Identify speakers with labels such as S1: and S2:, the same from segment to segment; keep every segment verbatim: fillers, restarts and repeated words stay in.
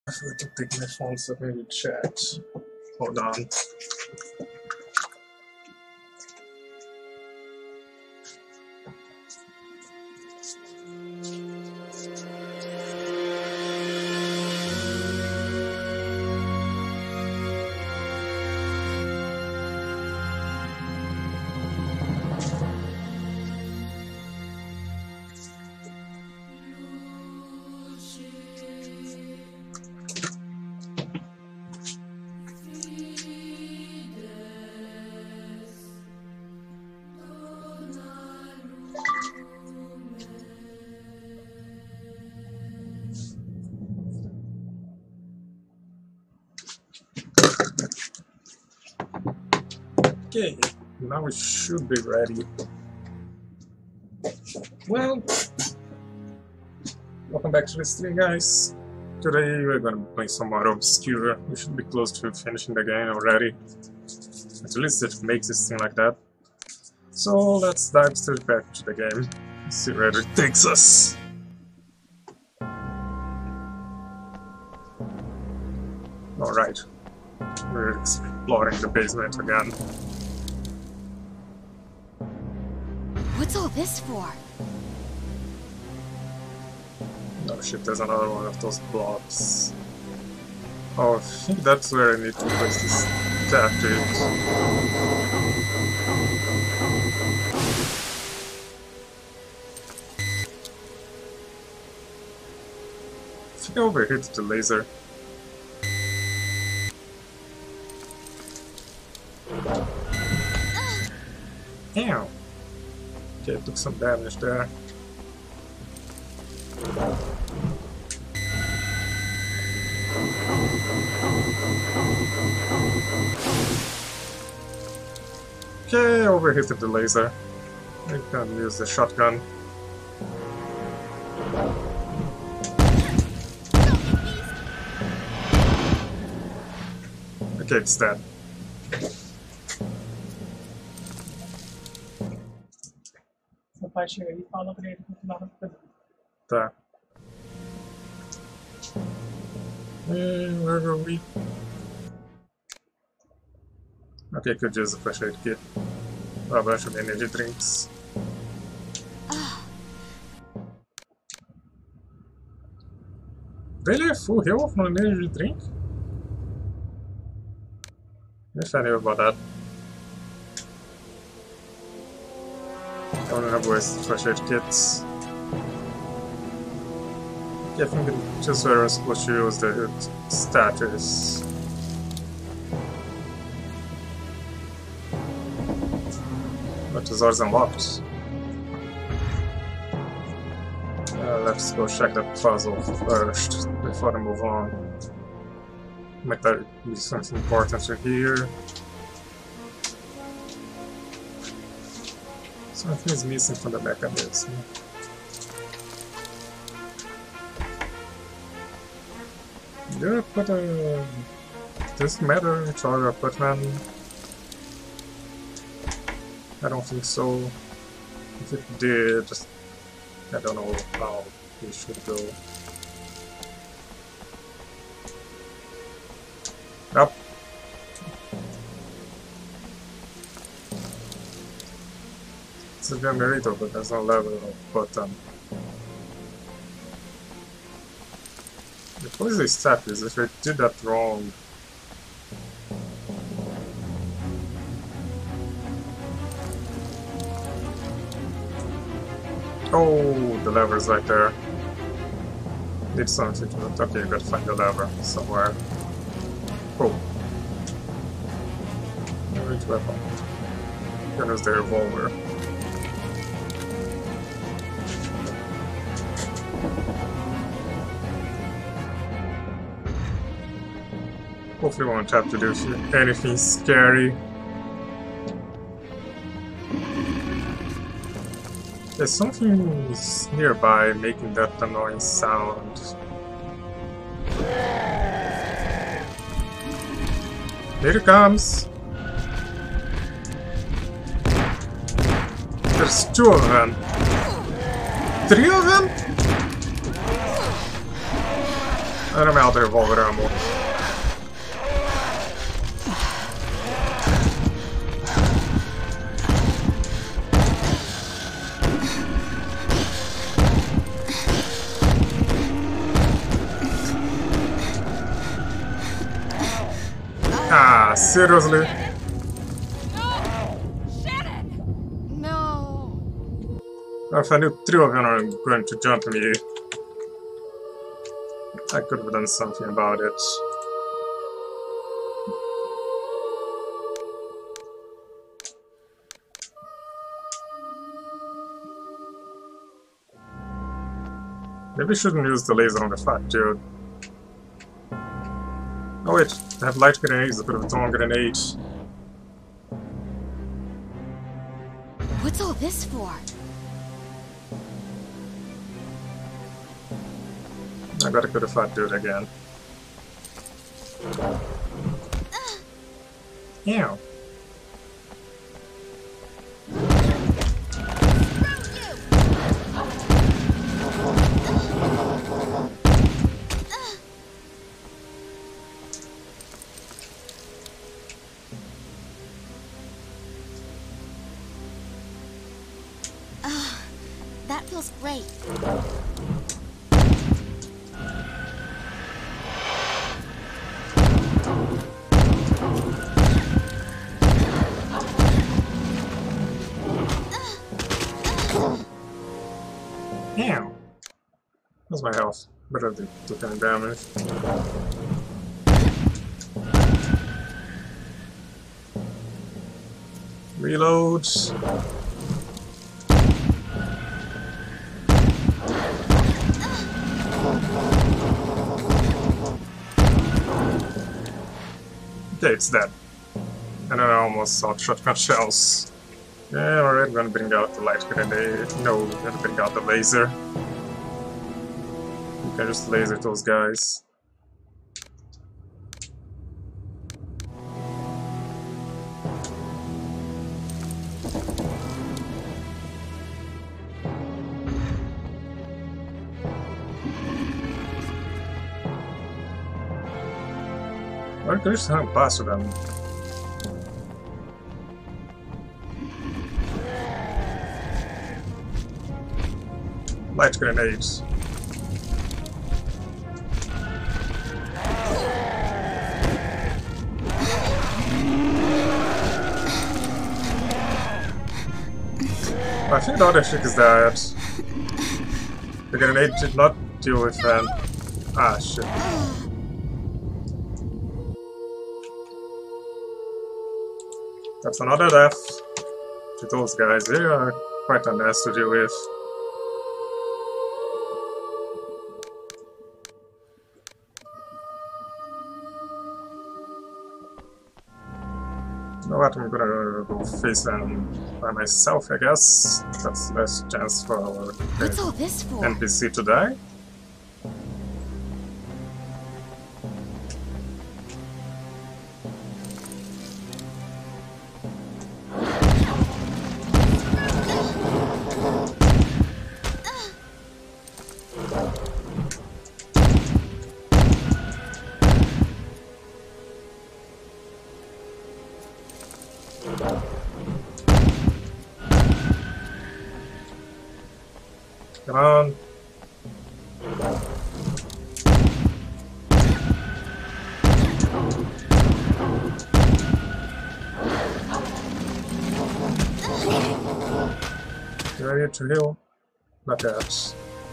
S1: I forgot to take my phone so maybe chat. Hold on. Okay, now we should be ready. Well, welcome back to the stream, guys. Today we're gonna be playing some more Obscura. We should be close to finishing the game already. At least it makes it seem like that. So let's dive straight back into the game. Let's see where it takes us. Alright, we're exploring the basement again.
S2: What's all this for?
S1: Oh shit, there's another one of those blobs. Oh, I think that's where I need to place this statue. I think I overhit the laser. Damn! Okay, I took some damage there. Okay, overhitted the laser. I can use the shotgun. Okay, it's dead.
S3: Seu pai chega aí e fala pra ele continuar no pedaço.
S1: Tá. Hmm, where were we? Okay, could use the first aid kit. A bunch of energy drinks. Really? A full heal from an energy drink? Yes, I knew about that. I don't have waste first aid kits. Yeah, I think it's just where I'm supposed to use the status. But the door's unlocked. Uh, let's go check that puzzle first before I move on. Might there be something important to here. Something is missing from the mechanism. Did I put a... Does it matter which order I put them? I don't think so. If it did, I don't know how we should go. Up. It's a generator, but there's no level of button. What is this status? If I did that wrong. Oh, the lever's right there. Need something to it. Okay, you gotta find the lever somewhere. Oh. Which weapon? That is the revolver. Hopefully we won't have to do anything scary. There's something nearby making that annoying sound. Here it comes! There's two of them! Three of them? I'm out of revolver ammo. Ah, seriously?
S2: No.
S1: If I knew three of them are going to jump me, I could have done something about it. Maybe I shouldn't use the laser on the fat dude. Oh wait, I have light grenades, I could have thrown grenades.
S2: What's all this for?
S1: I gotta kill the fat dude again. Ew.
S2: That feels great.
S1: Ew. That's my health. Better than took any damage. Reload. Okay, it's dead. And I almost saw shotgun shells. Yeah, alright, I'm gonna bring out the light grenade. No, I'm gonna bring out the laser. You can just laser those guys. Why can I just hang past them? Light grenades. I think the other trick is that the grenade did not deal with them. Ah, shit. That's another death to those guys. They are quite a mess to deal with. You know what, I'm gonna go face them by myself, I guess. That's less chance for our
S2: What's all this for?
S1: N P C to die. Come on. You ready to heal? Not yet.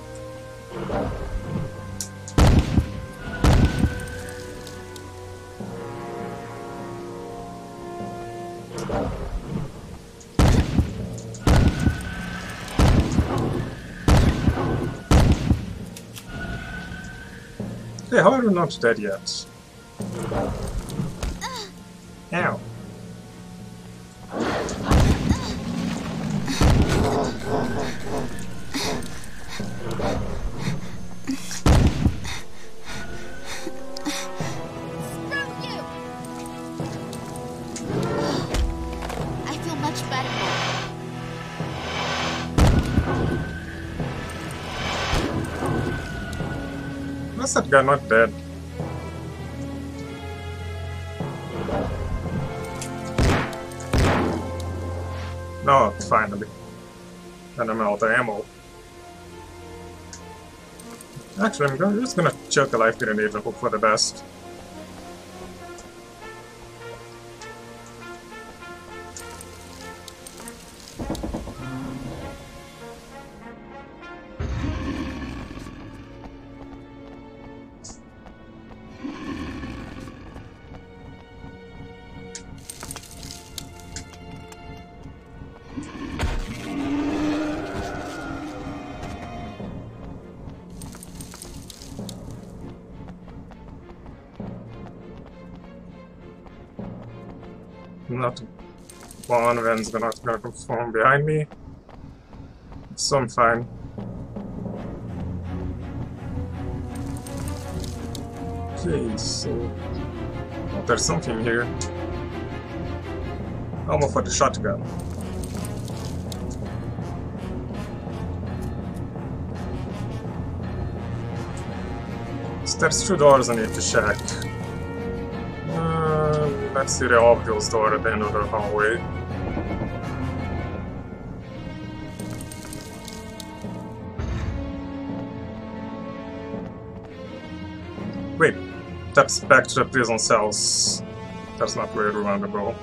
S1: Hey, how are you not dead yet? Ow.
S2: I feel much better now.
S1: That's that guy not dead? No, finally. And I'm out of ammo. Actually, I'm gonna, just gonna chuck a life grenade and hope for the best. Not one van's gonna, gonna come from behind me, so I'm fine. Okay, so oh, there's something here. Ammo for the shotgun. So there's two doors I need to check. Uh, let's see the obvious door at the end of the hallway. Wait, that's back to the prison cells. That's not where we want to go.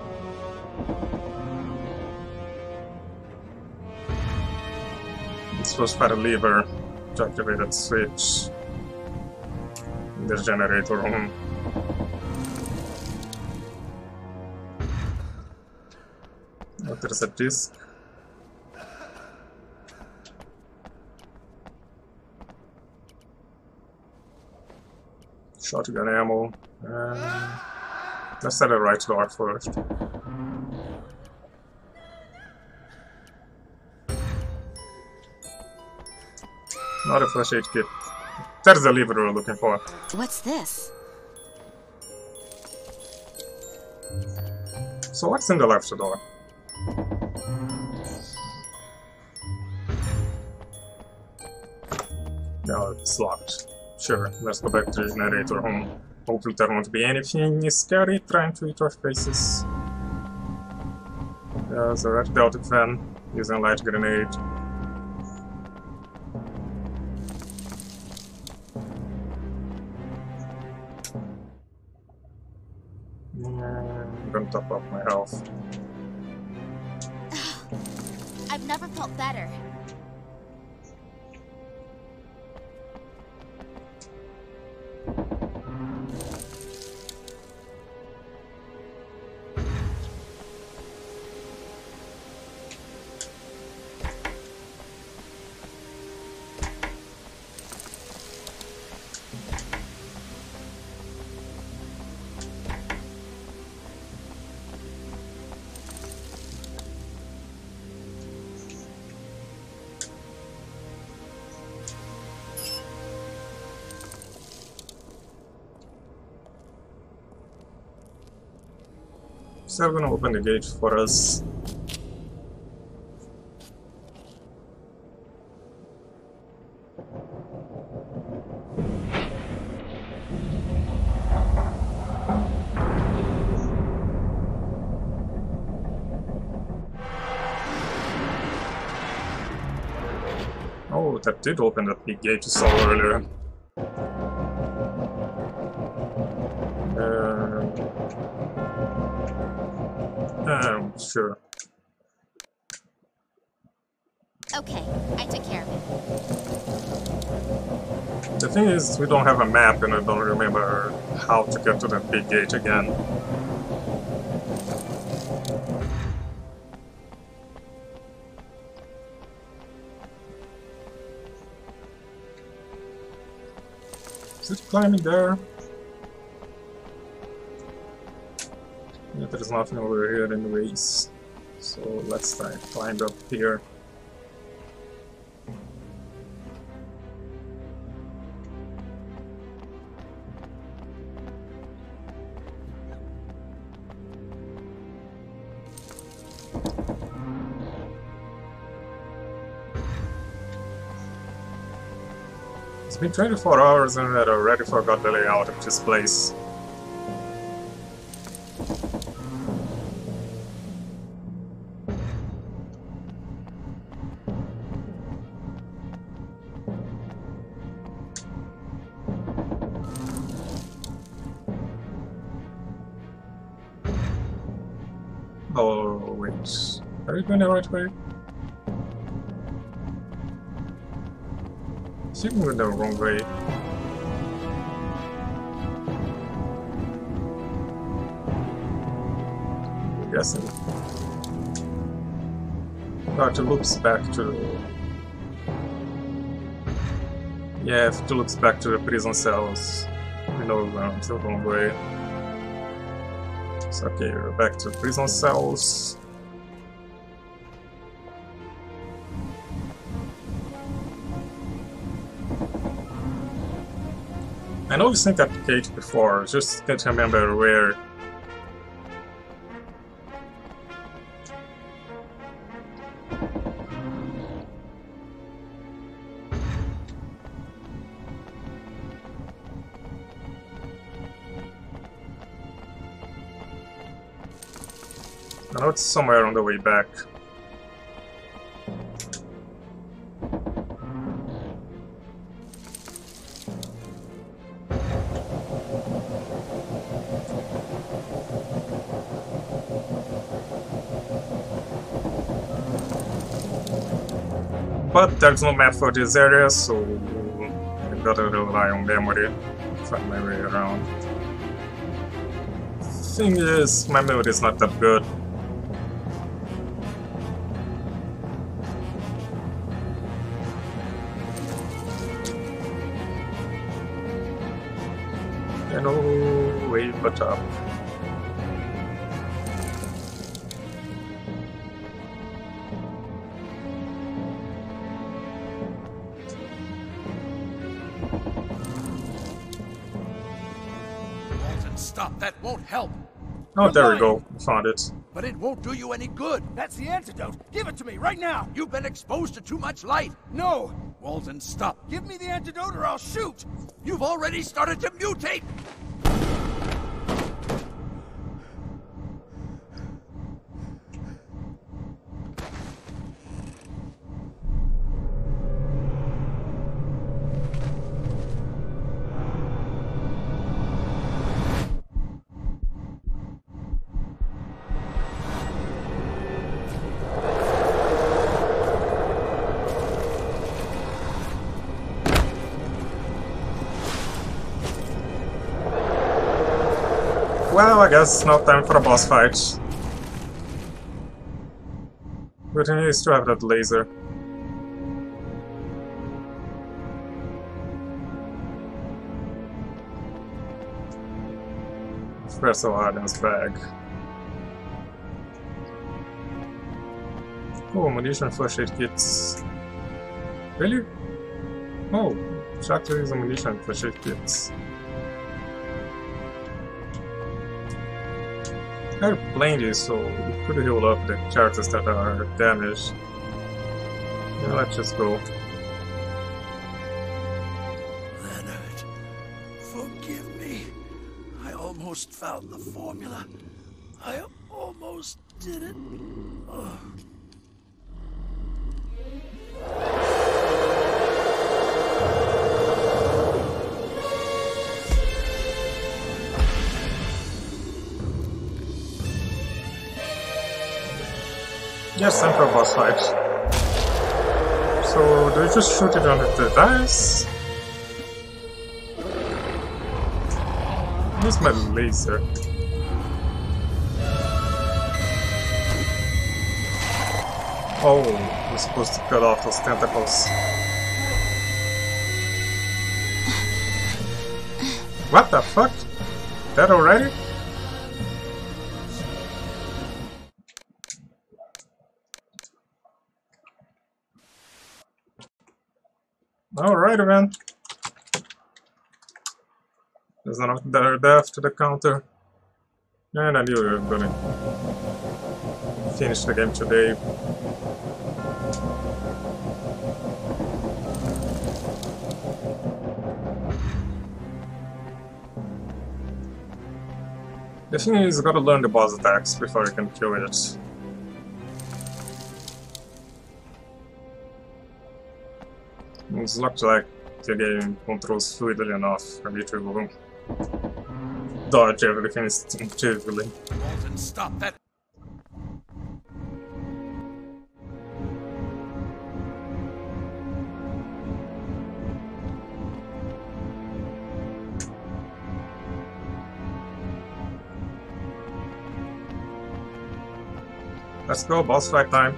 S1: It's supposed to find a lever to activate that switch in the generator room. Oh, there's a disc. Shotgun ammo. Uh, let's set the right door first. Not a flash aid kit. That's the lever we're looking for.
S2: What's this?
S1: So what's in the left door? No, it's locked. Sure, let's go back to the generator room. Hopefully there won't be anything scary trying to eat our faces. There's a red Delta fan using a light grenade. I'm gonna top up my health.
S2: I've never felt better.
S1: So I'm gonna open the gate for us. Oh, that did open that big gate you saw earlier. Uh, um, sure.
S2: Okay, I took care of it.
S1: The thing is, we don't have a map and I don't remember how to get to that big gate again. Is it climbing there? Yeah, there's nothing over here anyways. So let's try and climb up here. It's been twenty-four hours and I already forgot the layout of this place. Oh, wait. Are you going the right way? I think we're the wrong way. I'm guessing. But it looks back to... Yeah, if it looks back to the prison cells, we know we're on the wrong way. So, okay, we're back to prison cells. I know we sent that gate before, just can't remember where. I know it's somewhere on the way back. But there's no map for this area, so I gotta rely on memory to find my way around. Thing is, my memory is not that good. No way but up.
S4: Walton, stop! That won't help!
S1: Oh, there we go. Found it.
S4: But it won't do you any good.
S5: That's the antidote. Give it to me right now.
S4: You've been exposed to too much light.
S5: No.
S4: Walton, stop.
S5: Give me the antidote or I'll shoot.
S4: You've already started to mutate.
S1: Well, I guess now time for a boss fight. But he needs to have that laser. Professor Arden's bag. Oh, ammunition, first aid kits. Really? Oh, Shotgun is ammunition, first aid kits. I'm playing this, so we could heal up the characters that are damaged. Yeah, let's just go.
S4: Leonard, forgive me. I almost found the formula. I almost did it. Oh.
S1: Yes, time for a boss fight. So, do we just shoot it on the dice? Where's my laser? Oh, we're supposed to cut off those tentacles. What the fuck? That already? Alright, man. There's another death to the counter. And I knew we were gonna finish the game today. The thing is, you gotta learn the boss attacks before you can kill it. It looks like the game controls fluidly enough for me to dodge everything instinctively.
S4: Walton, stop that!
S1: Let's go, boss fight time.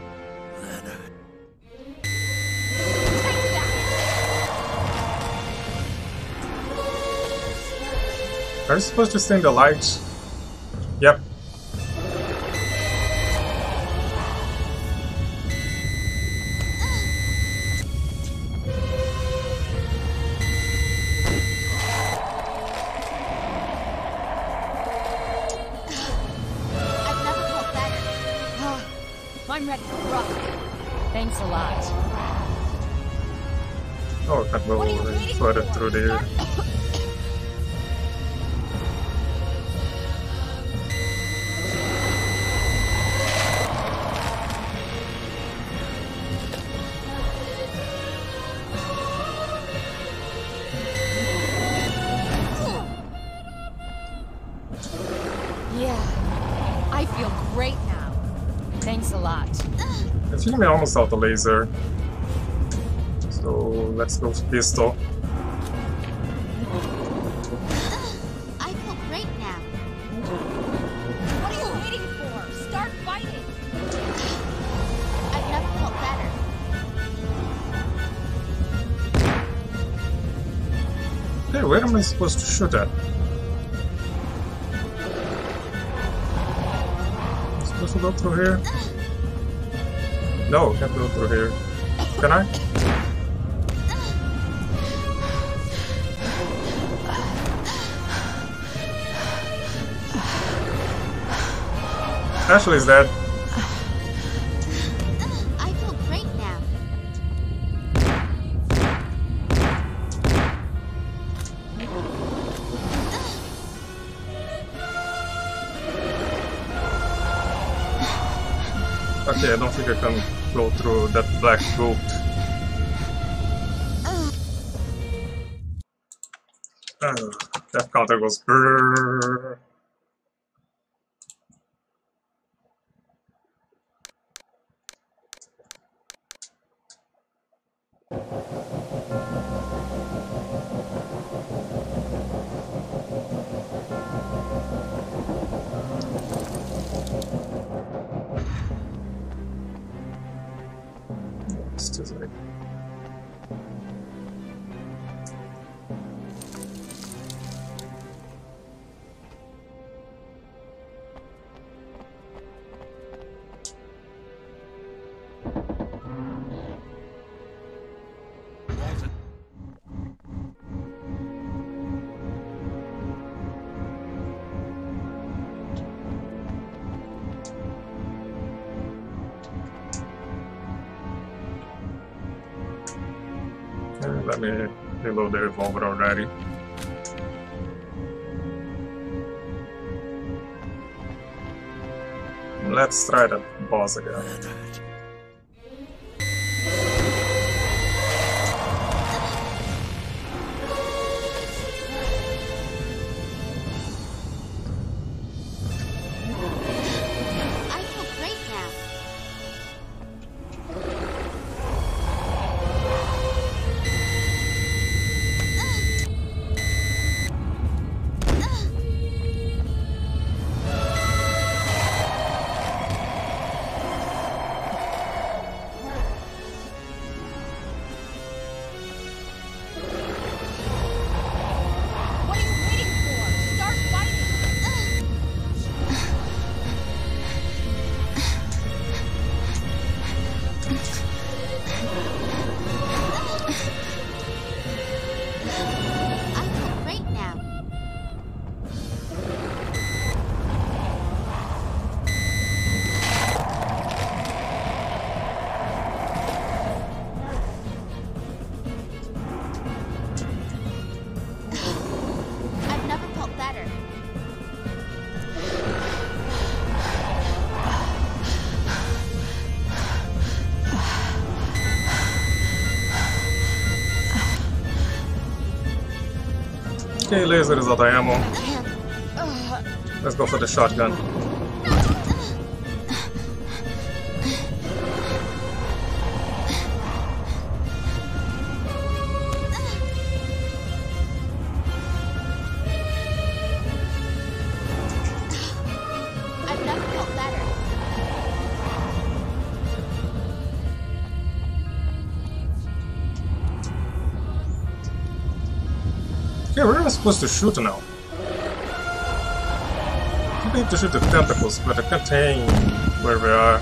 S1: Are you supposed to stay in the light? Yep.
S2: I've never felt better.
S6: I'm ready to rock. Thanks a lot.
S1: Oh, I can't go
S2: What are you waiting
S1: further
S2: for?
S1: through the...
S6: Yeah, I feel great now. Thanks a lot.
S1: I think we almost out the laser. So let's go with pistol.
S2: I feel great now.
S6: What are you waiting for? Start fighting!
S2: I've never felt better.
S1: Hey, where am I supposed to shoot at? Supposed to go through here? No, can't go through here. Can I? Ashley's dead.
S2: I feel great now.
S1: Okay, I don't think I can go through that black goat. Uh, that counter goes brrrr. It's just like...
S4: Walton,
S1: Uh, let me reload the revolver already. Let's try that boss again.
S4: Leonard.
S2: I feel great now.
S1: Okay, laser is out of ammo. Let's go for the shotgun.
S2: I've never felt better.
S1: Okay, where am I supposed to shoot now? I need to shoot the tentacles, but I can't aim where we are.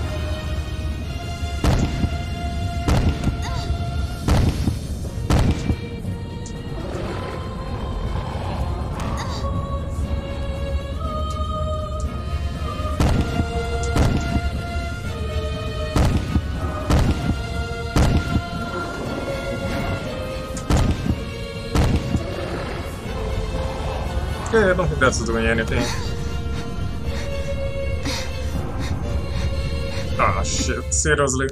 S1: Okay, I don't think that's doing anything. Ah, shit, seriously?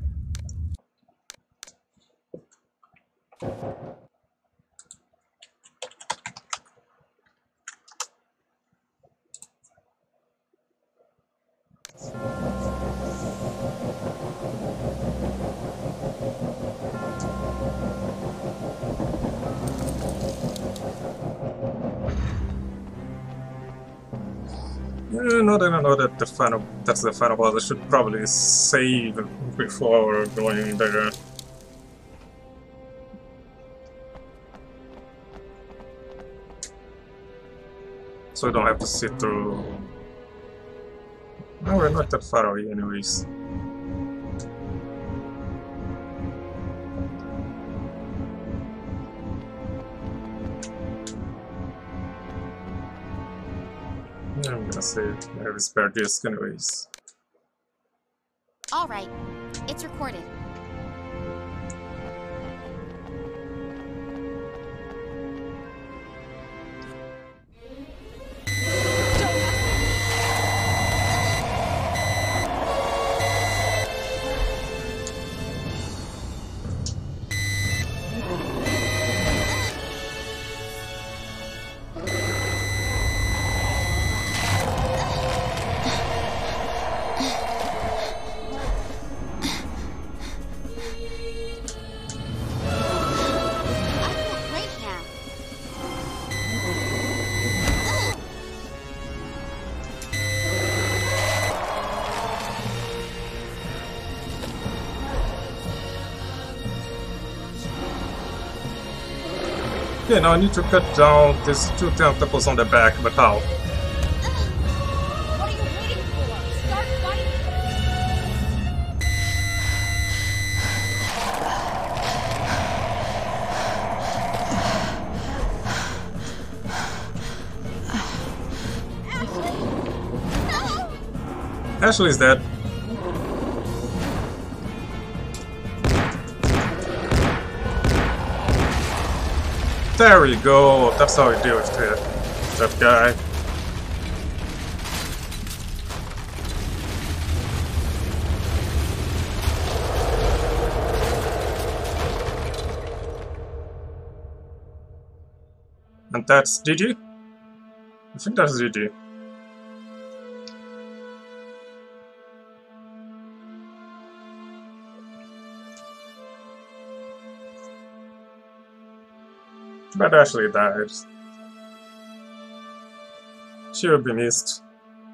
S1: Yeah, now that I know that the final, that's the final boss, I should probably save before going there. So I don't have to sit through. No, we're not that far away anyways. I'm gonna save my spare disk anyways.
S2: All right, it's recorded.
S1: Okay, now I need to cut down these two tentacles on the back, but how?
S6: What are you waiting for? Start fighting!
S1: Ashley's dead. There we go, that's how we deal with it. That guy. And that's G G? I think that's G G. But Ashley died. She will be missed.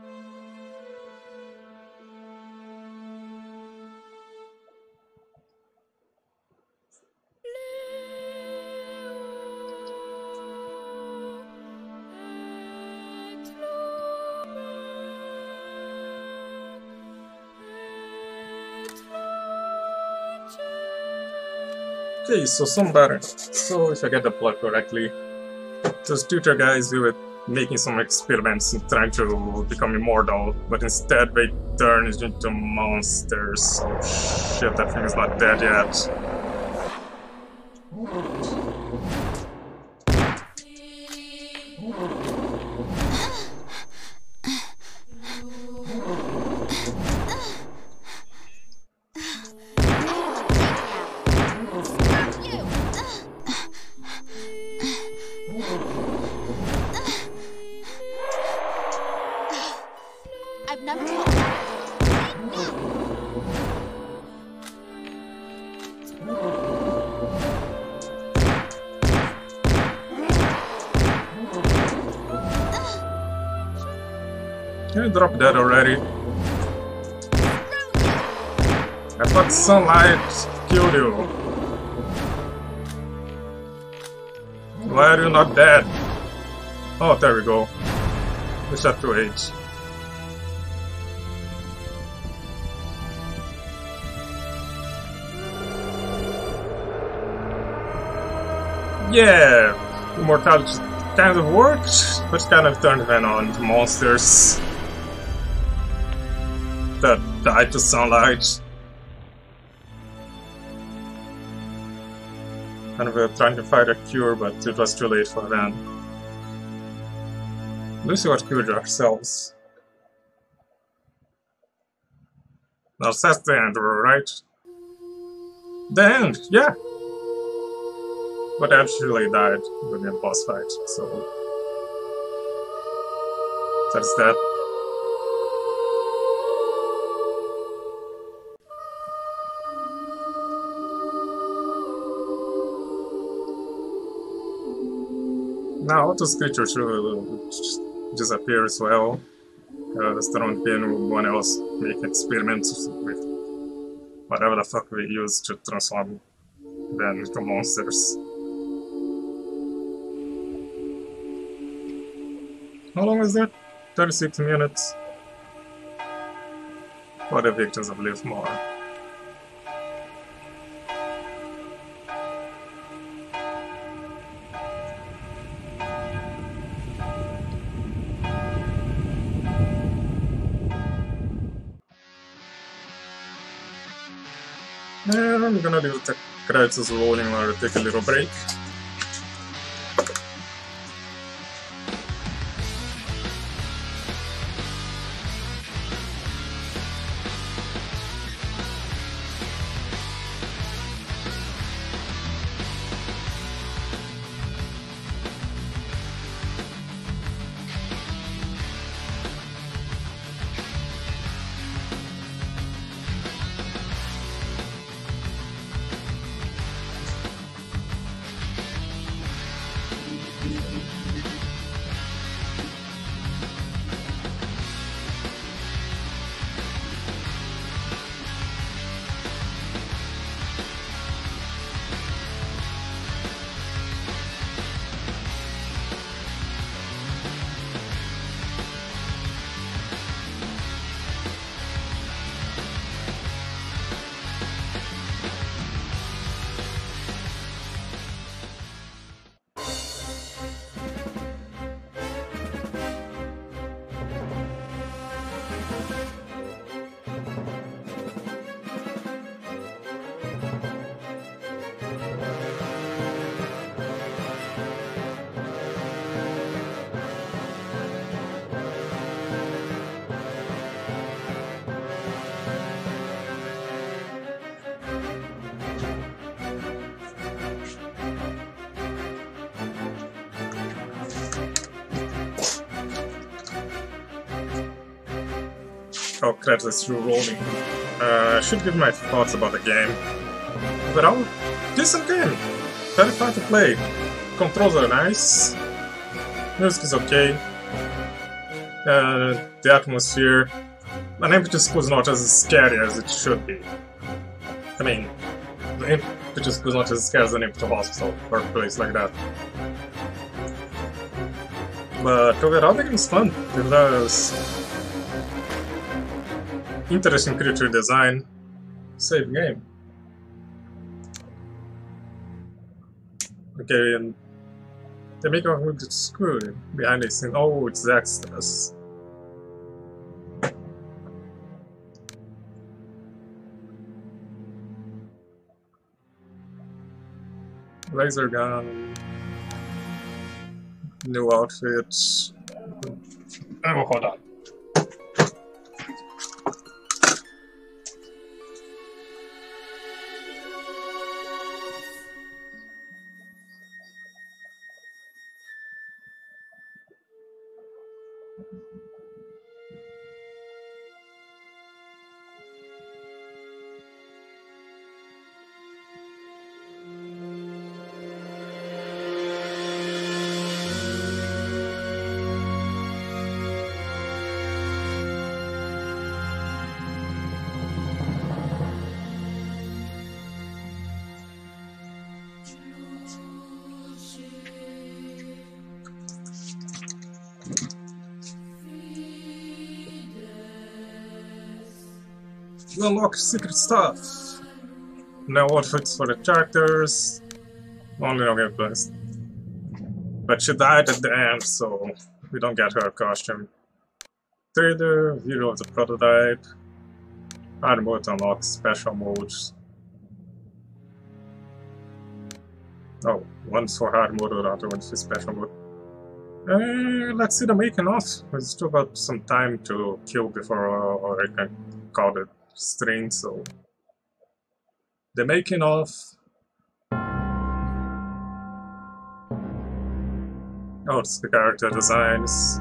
S1: Okay, so somebody, so if I get the plot correctly, those tutor guys we were making some experiments and trying to become immortal, but instead they turned into monsters. Oh shit, that thing is not dead yet.
S2: never felt better.
S1: Can you drop that already? I thought sunlight killed you. Why are you not dead? Oh, there we go. We shot to H. Yeah, immortality kind of worked, but kind of turned Van on to monsters that died to sunlight. And we were trying to find a cure, but it was too late for Van. Let's see what cured ourselves. Now that's the end, right? The end, yeah! But I actually died in the boss fight, so that's that. Now those creatures will disappear as well, because there won't be anyone else making experiments with whatever the fuck we use to transform them into monsters. How long is that? thirty-six minutes. For the victims of Live More. And I'm gonna leave the credits rolling or take a little break. Oh crap, that's still rolling. Uh, I should give my thoughts about the game. Overall, decent game. Very fun to play. Controls are nice. Music is okay. Uh, the atmosphere. An empty school is not as scary as it should be. I mean, the empty school is not as scary as an empty hospital or a place like that. But overall, the game is fun. It has interesting creature design. Save game. Okay, and the maker of the school behind this thing. Oh, it's the extras. Laser gun. New outfits. Oh, hold on. You unlock secret stuff. No outfits for the characters. Only no gameplays. But she died at the end, so we don't get her costume. Trader, hero of the prototype. Hard mode unlocks special modes. Oh, one's for hard mode, the other one's for special mode. Uh, let's see the making of. We still got some time to kill before uh, I can call the string, so. The making of. Oh, it's the character designs.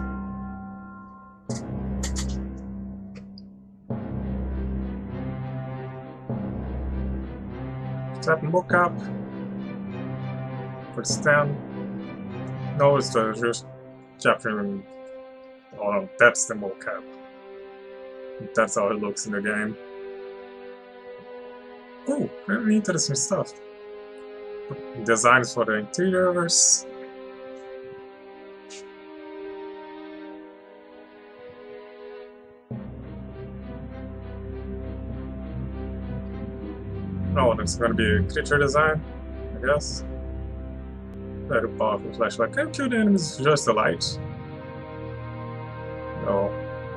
S1: Tap mocap. For stand. No, it's the just chapter. Oh no, that's the mocap. That's how it looks in the game. Oh, very interesting stuff. Designs for the interiors. Oh, and it's gonna be a creature design, I guess. Very powerful flashlight. Can you kill the enemies with just the light? No.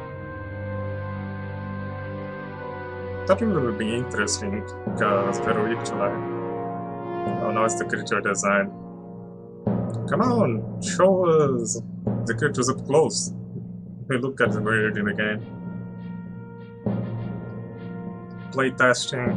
S1: That would be interesting because it's very weak to light. Oh, now it's the creature design. Come on, show us the creatures up close. We look at the weird in the game. Play testing.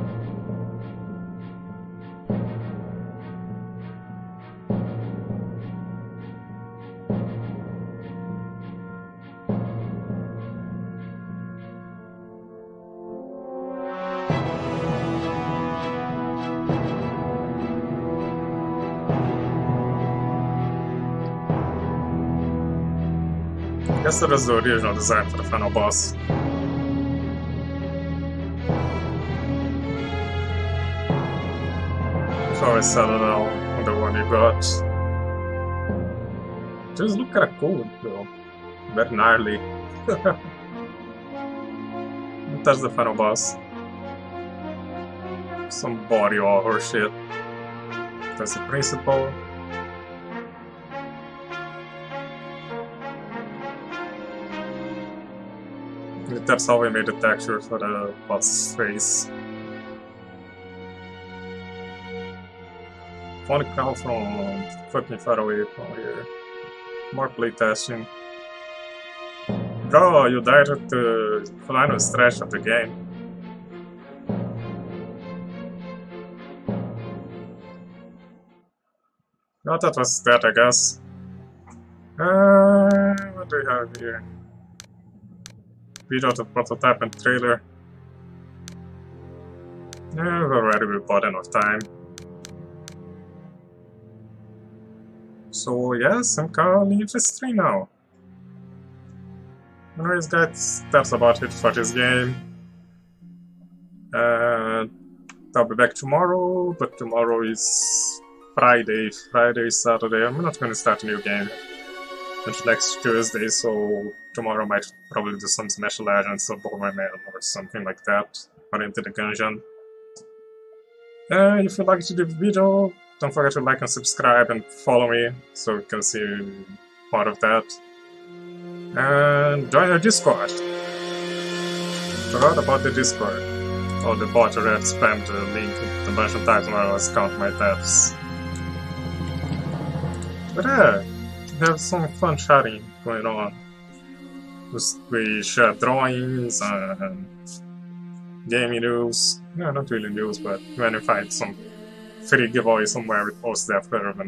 S1: I guess that is the original design for the final boss. Before I settle out on the one you got. Just look at a cool though. Very gnarly. That's the final boss. Some body horror shit. That's the principal. That's how we made the texture for the boss face. Phonic call from fucking far away from here. More playtesting. Bro, you died at the final stretch of the game. No, that was that, I guess. Uh, what do we have here? Video of the prototype and trailer. Yeah, we've already bought enough time. So yes, I'm currently interested now. Anyways guys, that's about it for this game. Uh, I'll be back tomorrow, but tomorrow is Friday, Friday, Saturday. I'm not gonna start a new game until next Tuesday, so tomorrow I might probably do some Smash Legends or Bomberman or something like that, or Into the Gungeon. Uh, if you liked the video, don't forget to like and subscribe and follow me so you can see more of that. And join our Discord. Forgot about the Discord. Oh, the bot already spammed the link a bunch of times when I was counting my tabs. But yeah, we have some fun chatting going on. We share drawings and gaming news. No, not really news, but when we find some free giveaway somewhere, we post that forever.